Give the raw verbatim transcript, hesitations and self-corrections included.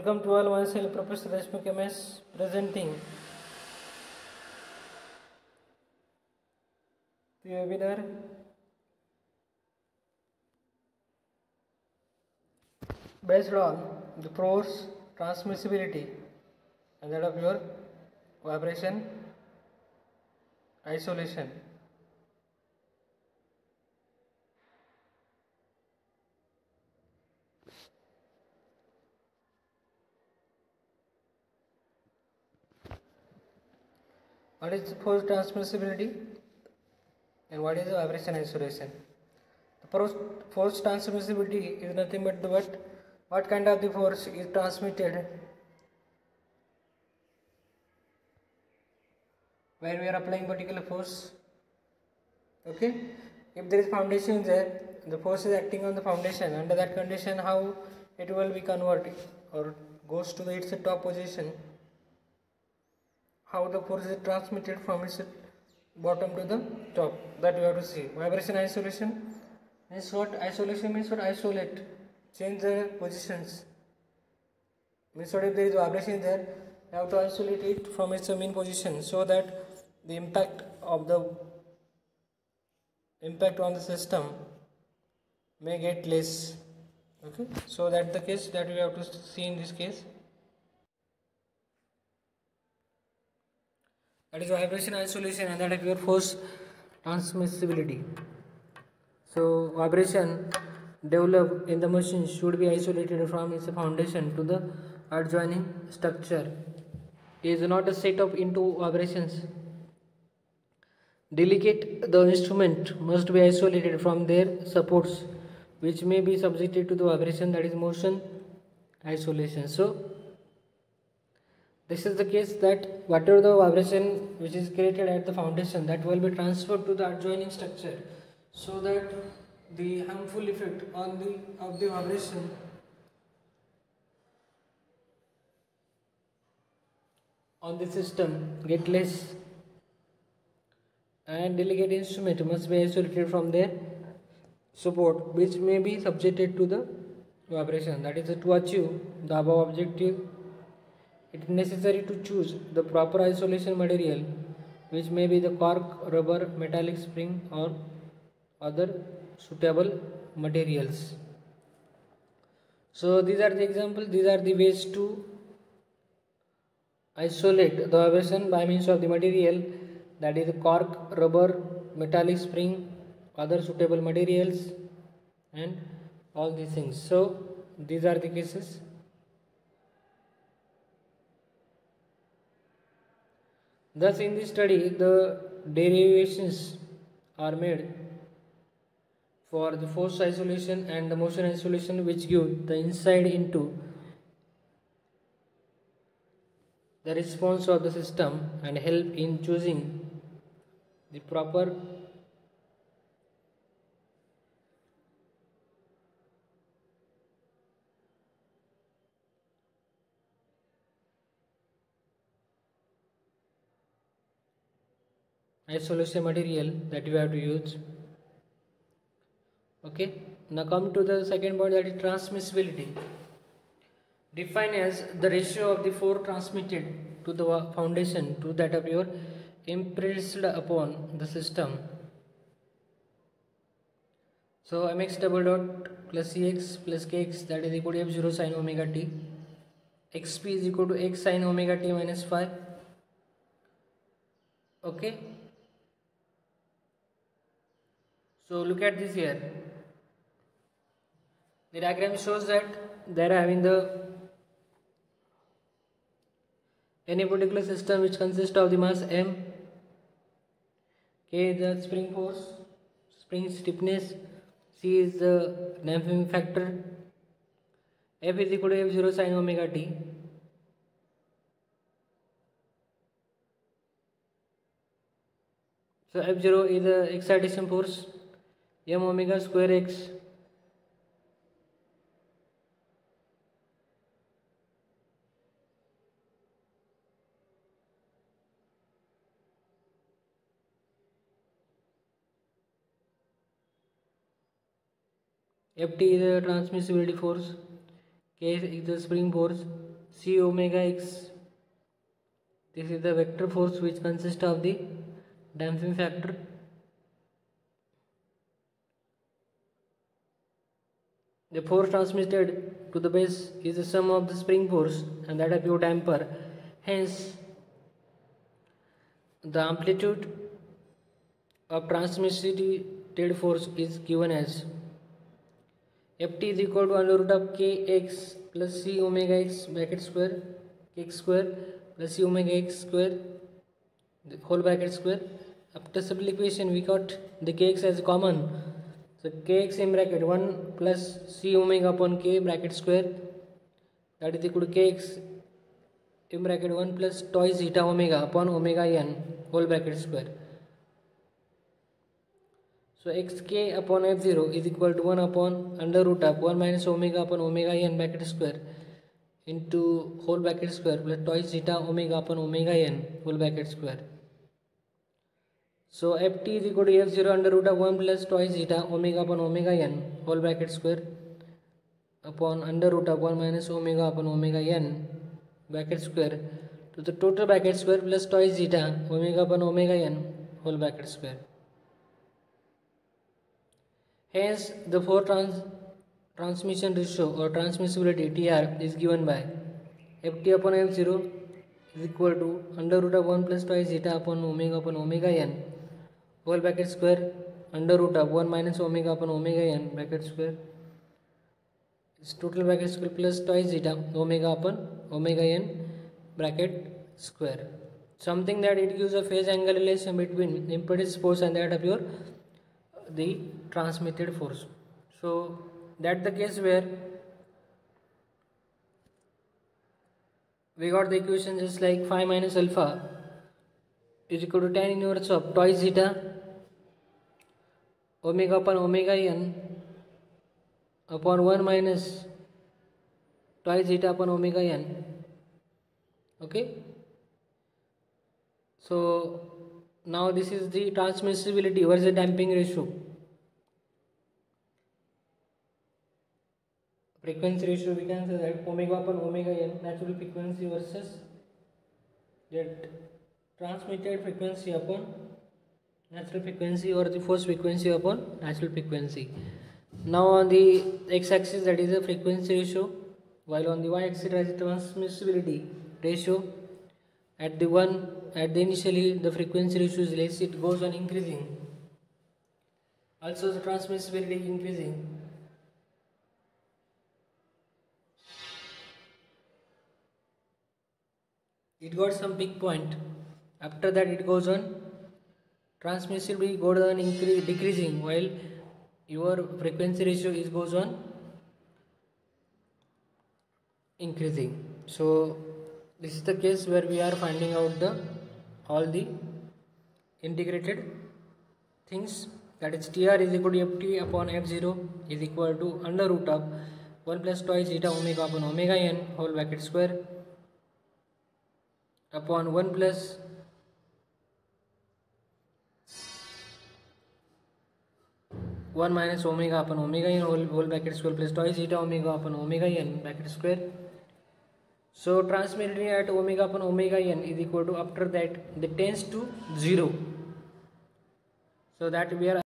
Welcome to all, myself Professor Rashmi K M S presenting the webinar based on the force transmissibility and that of your vibration isolation. What is the force transmissibility and what is the vibration isolation? The force, force transmissibility is nothing but the what, what kind of the force is transmitted when we are applying particular force. Okay, if there is foundation there, the force is acting on the foundation. Under that condition, how it will be converted or goes to the, its top position, how the force is transmitted from its bottom to the top, that we have to see. Vibration isolation means what? Isolation means what? Isolate, change the positions. Means what? If there is vibration there, you have to isolate it from its mean position so that the impact of the impact on the system may get less. Okay, so that the case that we have to see in this case. That is vibration isolation and that is your force transmissibility. So vibration developed in the machine should be isolated from its foundation to the adjoining structure. It is not a set of into vibrations. Delicate, the instrument must be isolated from their supports, which may be subjected to the vibration, that is motion isolation. So this is the case that whatever the vibration which is created at the foundation, that will be transferred to the adjoining structure, so that the harmful effect on the of the vibration on the system get less, and delicate instrument must be isolated from their support, which may be subjected to the vibration. That is, to achieve the above objective, it is necessary to choose the proper isolation material, which may be the cork, rubber, metallic spring or other suitable materials. So these are the examples, these are the ways to isolate the vibration by means of the material, that is cork, rubber, metallic spring, other suitable materials and all these things. So these are the cases. Thus in this study the derivations are made for the force isolation and the motion isolation, which give the insight into the response of the system and help in choosing the proper isolation material that you have to use. Okay, now come to the second point, that is transmissibility. Defined as the ratio of the force transmitted to the foundation to that of your impressed upon the system. So mx double dot plus cx plus kx, that is equal to f zero sin omega t. Xp is equal to x sin omega t minus phi. Okay, so look at this here. The diagram shows that they are having the any particular system which consists of the mass m, k is the spring force, spring stiffness, c is the damping factor, f is equal to f zero sin omega t. So f zero is the excitation force, m omega square x. Ft is the transmissibility force, K is the spring force, c omega x. This is the vector force which consists of the damping factor. The force transmitted to the base is the sum of the spring force and that of your damper. Hence, the amplitude of transmitted force is given as Ft is equal to under root of kx plus c omega x bracket square x square plus c omega x square the whole bracket square. After simplification we got the kx as common. So kx in bracket one plus c omega upon k bracket square, that is equal to kx in bracket one plus twice zeta omega upon omega n whole bracket square. So xk upon f zero is equal to one upon under root of one minus omega upon omega n bracket square into whole bracket square plus twice zeta omega upon omega n whole bracket square. So ft is equal to f zero under root of one plus twice zeta omega upon omega n whole bracket square upon under root of one minus omega upon omega n bracket square to the total bracket square plus twice zeta omega upon omega n whole bracket square. Hence, the force trans transmission ratio or transmissibility T R is given by Ft upon f zero is equal to under root of one plus twice zeta upon omega upon omega n whole bracket square under root of one minus omega upon omega n bracket square is total bracket square plus twice zeta omega upon omega n bracket square. Something that it gives a phase angle relation between impedance force and that of your the transmitted force. So that's the case where we got the equation just like phi minus alpha is equal to tan inverse of twice zeta omega upon omega n upon one minus twice zeta upon omega n. Okay, so now this is the transmissibility versus the damping ratio. Frequency ratio, we can say that omega upon omega n, natural frequency versus that transmitted frequency upon natural frequency or the force frequency upon natural frequency. Now on the x-axis that is the frequency ratio, while on the y-axis there is transmissibility ratio. At the one at the initially the frequency ratio is less, it goes on increasing. Also the transmissibility is increasing. It got some peak point. After that it goes on transmissibility goes on increase, decreasing, while your frequency ratio is goes on increasing. So this is the case where we are finding out the all the integrated things, that is T R is equal to Ft upon f zero is equal to under root of one plus twice zeta omega upon omega n whole bracket square upon one plus one minus omega upon omega n whole, whole bracket square plus twice zeta omega upon omega n bracket square. So transmissibility at omega upon omega n is equal to, after that, that tends to zero. So that we are